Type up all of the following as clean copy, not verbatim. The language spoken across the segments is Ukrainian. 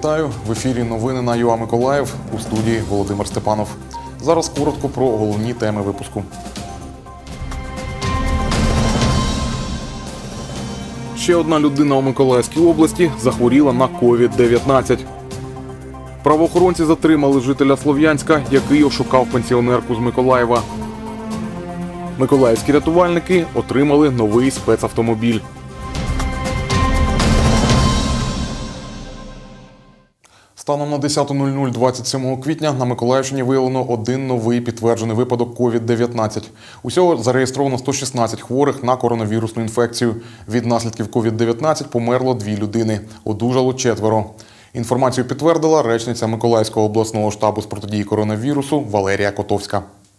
Вітаю! В ефірі новини на ЮА Миколаїв, у студії Володимир Степанов. Зараз коротко про головні теми випуску. Ще одна людина у Миколаївській області захворіла на COVID-19. Правоохоронці затримали жителя Слов'янська, який ошукав пенсіонерку з Миколаєва. Миколаївські рятувальники отримали новий спецавтомобіль. Станом на 10:00 27 квітня на Миколаївщині виявлено один новий підтверджений випадок COVID-19. Усього зареєстровано 116 хворих на коронавірусну інфекцію. Від наслідків COVID-19 померло 2 людини, одужало 4. Інформацію підтвердила речниця Миколаївського обласного штабу з протидії коронавірусу Валерія Котовська.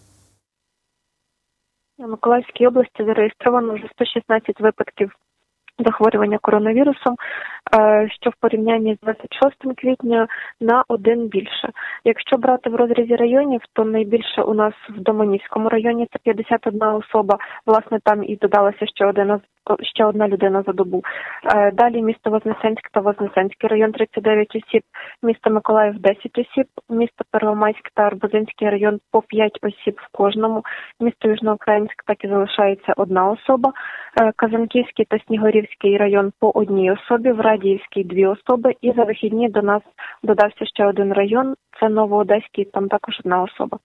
У Миколаївській області зареєстровано вже 116 випадків захворювання коронавірусом, що в порівнянні з 26 квітня на 1 більше. Якщо брати в розрізі районів, то найбільше у нас в Доманівському районі – це 51 особа. Власне, там і додалася ще одна людина за добу. Далі місто Вознесенськ та Вознесенський район – 39 осіб, місто Миколаїв – 10 осіб, місто Первомайськ та Арбузинський район – по 5 осіб в кожному, місто Южноукраїнськ так і залишається 1 особа, Казанківський та Снігурівський район – по 1 особі, в Радіївській – 2 особи, і за вихідні до нас додався ще 1 район – це Новоодеський, там також 1 особа.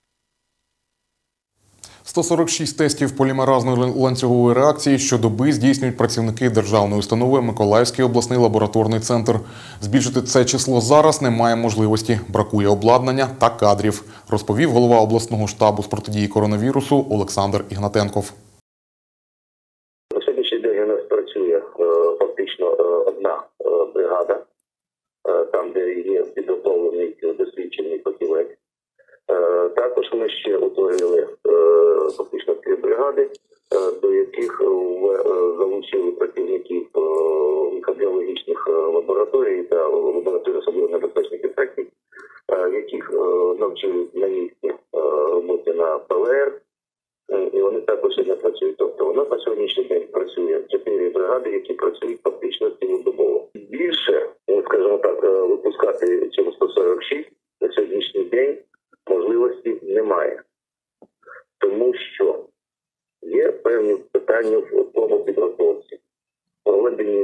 146 тестів полімеразної ланцюгової реакції щодоби здійснюють працівники державної установи Миколаївський обласний лабораторний центр. Збільшити це число зараз немає можливості. Бракує обладнання та кадрів, розповів голова обласного штабу з протидії коронавірусу Олександр Ігнатенков. На сьогоднішній день у нас працює фактично 1 бригада, там де є підготовлений досвідчений фахівець. Також ми ще утворили фактично 3 бригади, до яких залучили працівників мікробіологічних лабораторій та лабораторій особливо небезпечних інфекцій, яких навчили на місці роботи на ПЛР, і вони також не працюють. Тобто у нас на сьогоднішній день працює 4 бригади, які працюють фактично цілодобово. Більше, скажімо так, випускати цього 146 на сьогоднішній день можливості немає. Тому що є певні питання в тому підготовці. Проведені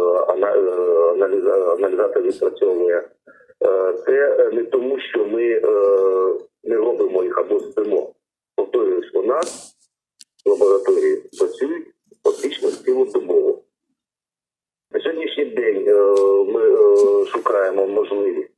аналізатор відпрацьовує. Це не тому, що ми не робимо їх або спимо. Повторююсь, у нас в лабораторії працюють фактично цілодобово. На сьогоднішній день ми шукаємо можливість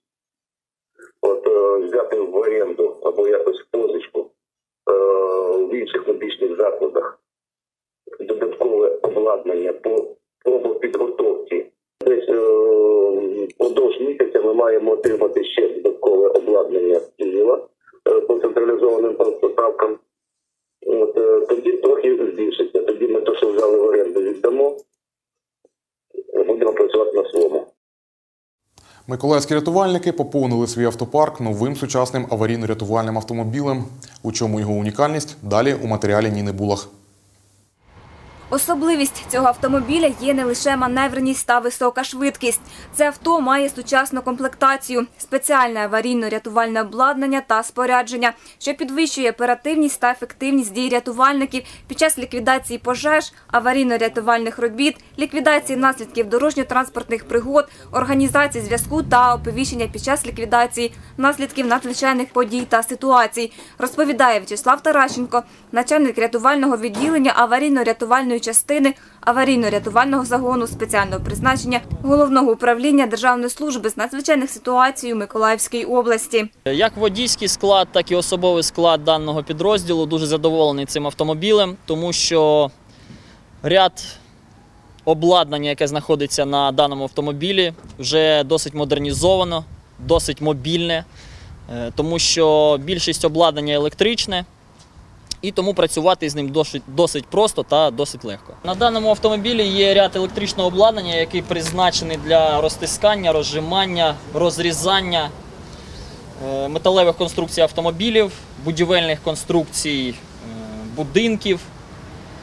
взяти в оренду або якось позичку в інших медичних закладах додаткове обладнання по пробопідготовці. Десь впродовж місяця ми маємо отримати ще додаткове обладнання з Києва по централізованим поставкам. Тоді трохи збільшиться. Тоді ми те, що взяли в оренду, віддамо, будемо працювати на своєму. Миколаївські рятувальники поповнили свій автопарк новим сучасним аварійно-рятувальним автомобілем. У чому його унікальність? Далі у матеріалі Ніни Булах. Особливість цього автомобіля є не лише маневреність та висока швидкість. Це авто має сучасну комплектацію, спеціальне аварійно-рятувальне обладнання та спорядження, що підвищує оперативність та ефективність дій рятувальників під час ліквідації пожеж, аварійно-рятувальних робіт, ліквідації наслідків дорожньо-транспортних пригод, організації зв'язку та оповіщення під час ліквідації наслідків надзвичайних подій та ситуацій, розповідає В'ячеслав Таращенко, начальник рятувального відділення аварійно-рятувальної частини аварійно-рятувального загону спеціального призначення Головного управління Державної служби з надзвичайних ситуацій у Миколаївській області. Як водійський склад, так і особовий склад даного підрозділу дуже задоволений цим автомобілем, тому що ряд обладнання, яке знаходиться на даному автомобілі, вже досить модернізовано, досить мобільне, тому що більшість обладнання електричне. І тому працювати з ним досить просто та досить легко. На даному автомобілі є ряд електричного обладнання, який призначений для розтискання, розжимання, розрізання металевих конструкцій автомобілів, будівельних конструкцій будинків.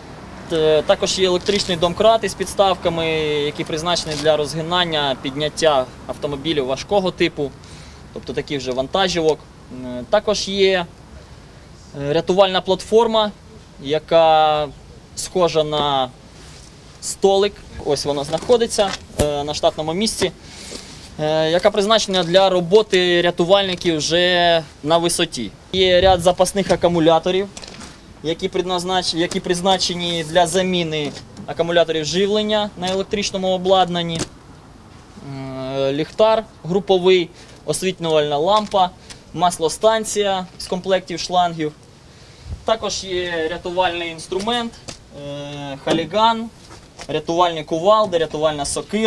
Також є електричний домкрат із підставками, які призначені для розгинання, підняття автомобілів важкого типу, тобто таких вже вантажівок. Також є рятувальна платформа, яка схожа на столик, ось вона знаходиться на штатному місці, яка призначена для роботи рятувальників вже на висоті. Є ряд запасних акумуляторів, які призначені для заміни акумуляторів живлення на електричному обладнанні, ліхтар груповий, освітлювальна лампа, маслостанція з комплектів шлангів. Також є рятувальний інструмент, халіган, рятувальні кувалди, рятувальна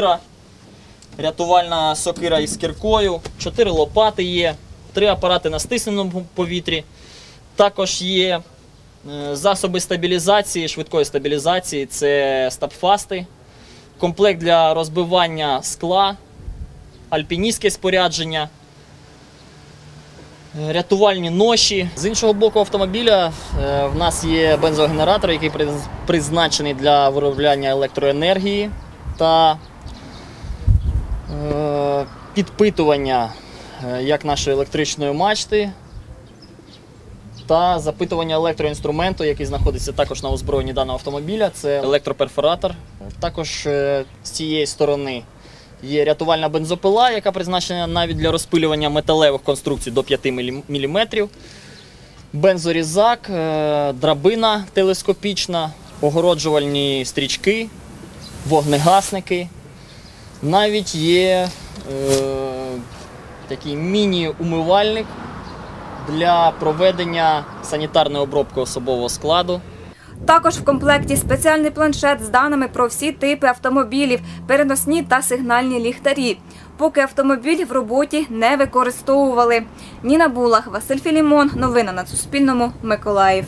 сокира із кіркою, 4 лопати є, 3 апарати на стисненому повітрі. Також є засоби стабілізації, швидкої стабілізації, це стабфасти, комплект для розбивання скла, альпіністське спорядження, рятувальні ноші. З іншого боку автомобіля в нас є бензогенератор, який призначений для виробляння електроенергії та підпитування як нашої електричної мачти та запитування електроінструменту, який знаходиться також на озброєнні даного автомобіля. Це електроперфоратор. Також з цієї сторони є рятувальна бензопила, яка призначена навіть для розпилювання металевих конструкцій до 5 мм. Бензорізак, драбина телескопічна, огороджувальні стрічки, вогнегасники. Навіть є такий міні-умивальник для проведення санітарної обробки особового складу. Також в комплекті спеціальний планшет з даними про всі типи автомобілів, переносні та сигнальні ліхтарі. Поки автомобіль в роботі не використовували. Ніна Булах, Василь Філімон. Новини на Суспільному. Миколаїв.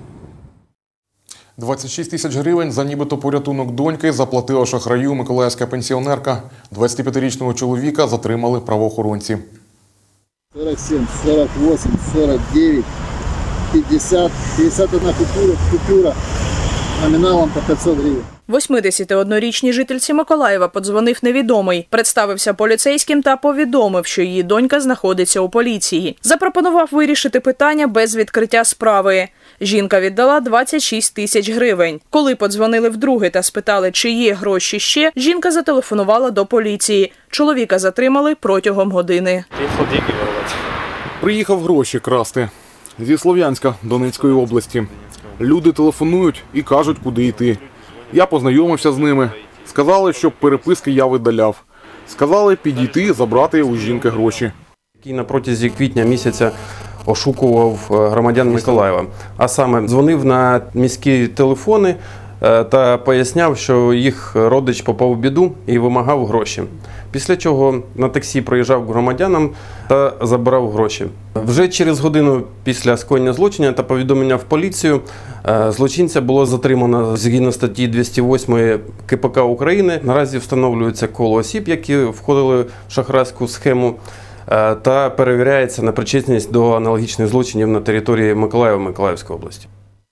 26 тисяч гривень за нібито порятунок доньки заплатила шахраю миколаївська пенсіонерка. 25-річного чоловіка затримали правоохоронці. 47, 48, 49, 50, 51 купюра номіналом по 500 гривень. 81-річній жительці Миколаєва подзвонив невідомий, представився поліцейським та повідомив, що її донька знаходиться у поліції. Запропонував вирішити питання без відкриття справи. Жінка віддала 26 тисяч гривень. Коли подзвонили вдруге та спитали, чи є гроші ще, жінка зателефонувала до поліції. Чоловіка затримали протягом години. Приїхав гроші красти. Зі Слов'янська, Донецької області. Люди телефонують і кажуть, куди йти. Я познайомився з ними. Сказали, щоб переписки я видаляв. Сказали підійти, забрати у жінки гроші. Який на протязі квітня місяця ошукував громадян Миколаєва. А саме дзвонив на міські телефони та поясняв, що їх родич попав у біду і вимагав гроші. Після чого на таксі проїжджав к громадянам та забирав гроші. Вже через годину після скоєння злочину та повідомлення в поліцію злочинця було затримано згідно статті 208 КПК України. Наразі встановлюється коло осіб, які входили в шахрайську схему, та перевіряється на причетність до аналогічних злочинів на території Миколаєва, Миколаївської області.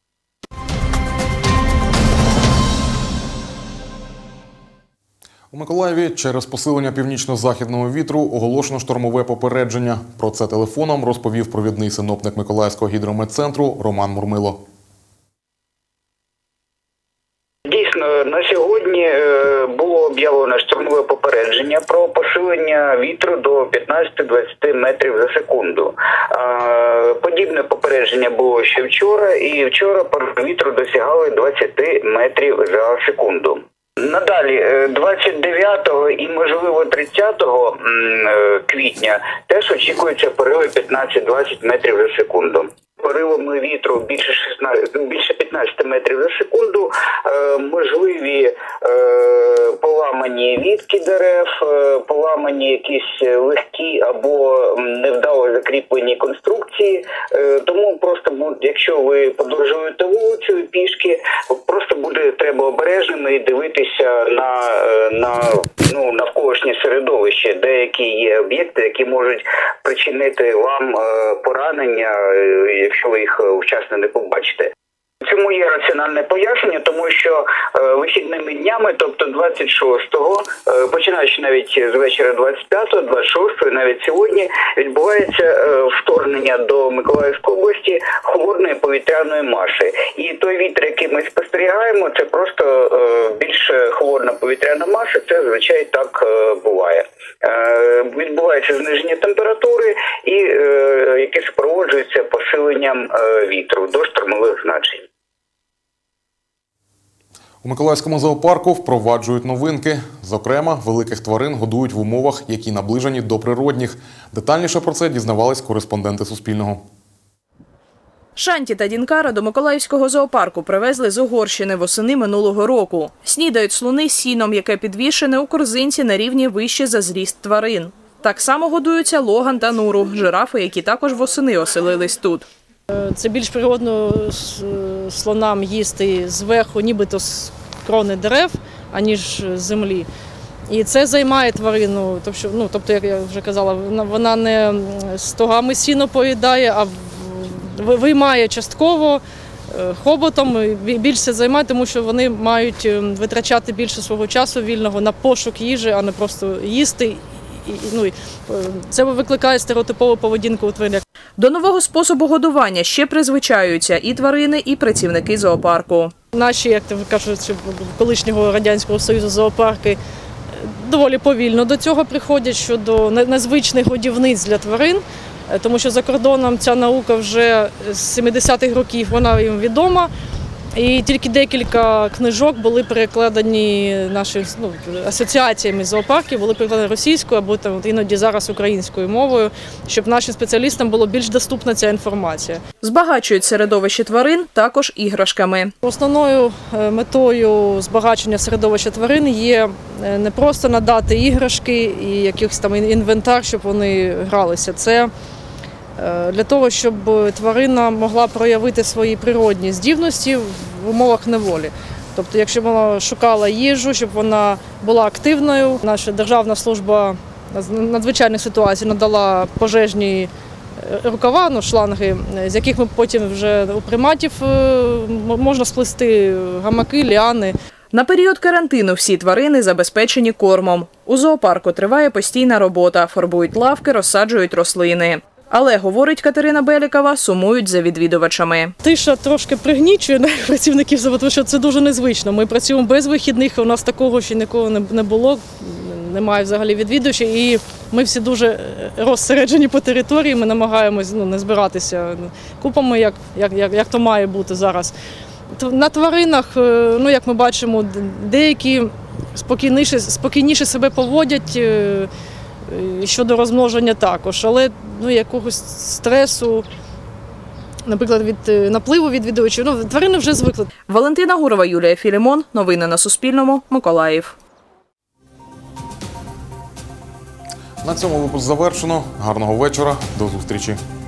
У Миколаєві через посилення північно-західного вітру оголошено штормове попередження. Про це телефоном розповів провідний синоптик Миколаївського гідрометцентру Роман Мурмило. Дійсно, на сьогодні було об'явлено штормове попередження про посилення вітру до 15-20 метрів за секунду. Подібне попередження було ще вчора, і вчора пориви вітру досягали 20 метрів за секунду. Надалі, 29 і, можливо, 30 квітня теж очікуються пориви 15-20 метрів за секунду. Поривами вітру більше 15 метрів за секунду, можливі поламані вітки дерев, поламані якісь легкі або невдало закріплені конструкції. Тому просто, якщо ви подорожуєте вулицею пішки, просто буде треба обережними і дивитися на навколишнє середовище. Деякі є об'єкти, які можуть причинити вам поранення, якщо ви їх вчасно не побачите. У Цьому є раціональне пояснення, тому що вихідними днями, тобто 26-го, починаючи навіть з вечора 25-го, 26-го, навіть сьогодні, відбувається вторгнення до Миколаївської області холодної повітряної маси. І той вітер, який ми спостерігаємо, це просто більш холодна повітряна маса, це зазвичай так буває. Відбувається зниження температури, і яке супроводжується посиленням вітру до штормових значень. У Миколаївському зоопарку впроваджують новинки. Зокрема, великих тварин годують в умовах, які наближені до природних. Детальніше про це дізнавались кореспонденти Суспільного. Шанті та Дінкара до Миколаївського зоопарку привезли з Угорщини восени минулого року. Снідають слони сіном, яке підвішене у корзинці на рівні вище за зріст тварин. Так само годуються Логан та Нуру – жирафи, які також восени оселились тут. Це більш природно слонам їсти зверху, нібито з крони дерев, аніж з землі. І це займає тварину, тобто, як я вже казала, вона не стогами сіно поїдає, а виймає частково хоботом, більше займає, тому що вони мають витрачати більше свого часу вільного на пошук їжі, а не просто їсти. Це викликає стереотипову поведінку у тварин. До нового способу годування ще призвичаються і тварини, і працівники зоопарку. Наші, як кажуть, колишнього Радянського Союзу зоопарки доволі повільно до цього приходять щодо незвичних годівниць для тварин, тому що за кордоном ця наука вже з 70-х років, вона їм відома. І тільки декілька книжок були перекладені нашими асоціаціями зоопарків, були перекладені російською або іноді зараз українською мовою, щоб нашим спеціалістам було більш доступна ця інформація. Збагачують середовище тварин також іграшками. Основною метою збагачення середовища тварин є не просто надати іграшки і якийсь там інвентар, щоб вони гралися. Це для того, щоб тварина могла проявити свої природні здібності в умовах неволі. Тобто, якщо вона шукала їжу, щоб вона була активною, наша Державна служба надзвичайних ситуацій надала пожежні рукава, шланги, з яких ми потім вже у приматів можна сплести гамаки, ліани. На період карантину всі тварини забезпечені кормом. У зоопарку триває постійна робота, фарбують лавки, розсаджують рослини. Але, говорить Катерина Белікова, сумують за відвідувачами. Тиша трошки пригнічує працівників, тому що це дуже незвично. Ми працюємо без вихідних, у нас такого ще ніколи не було, немає взагалі відвідувачів. І ми всі дуже розсереджені по території, ми намагаємось не збиратися купами, як то має бути зараз. На тваринах, як ми бачимо, деякі спокійніше себе поводять, щодо розмноження також, але якогось стресу, наприклад, від напливу відвідувачів, тварини вже звикли. Валентина Гурова, Юлія Філімон. Новини на Суспільному. Миколаїв. На цьому випуск завершено. Гарного вечора. До зустрічі.